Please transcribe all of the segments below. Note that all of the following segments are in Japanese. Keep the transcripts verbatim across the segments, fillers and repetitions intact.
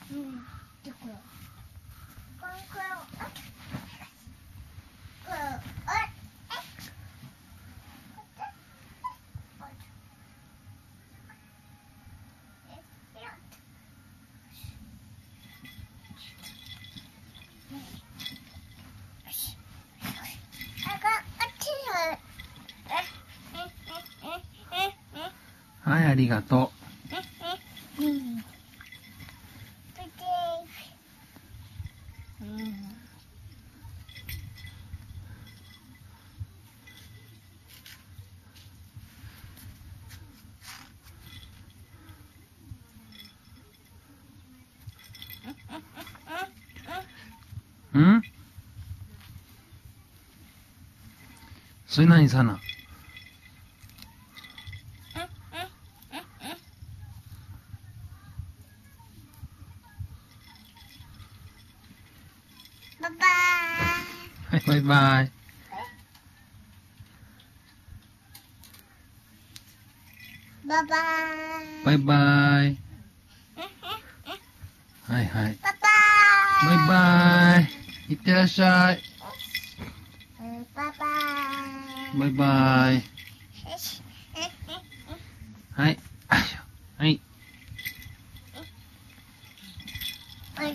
はい、ありがとう。ん？それ何さな？ バイバーイ。 はい、バイバイ。 バイバーイ。 バイバイ。はいはい。 バイバーイ。 バイバイ。いってらっしゃい。 バイバーイ。 バイバイ。はい。はい。 はい。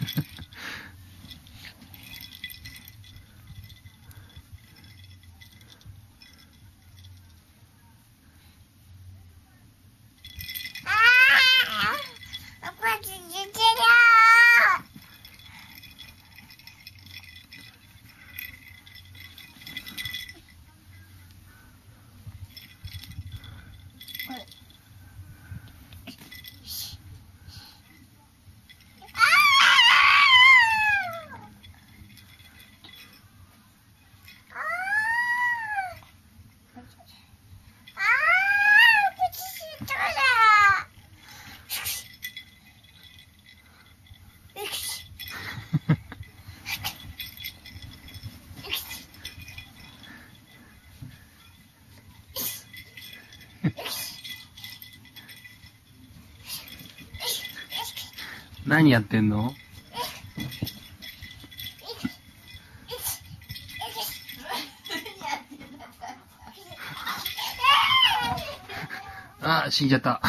何やってんの？あ、死んじゃった。